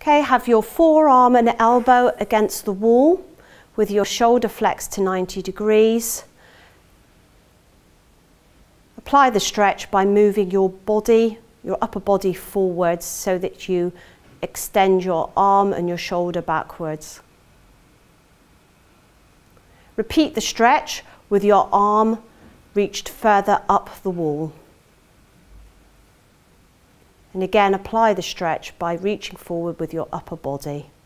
Okay, have your forearm and elbow against the wall with your shoulder flexed to 90 degrees. Apply the stretch by moving your body, your upper body forwards so that you extend your arm and your shoulder backwards. Repeat the stretch with your arm reached further up the wall. And again, apply the stretch by reaching forward with your upper body.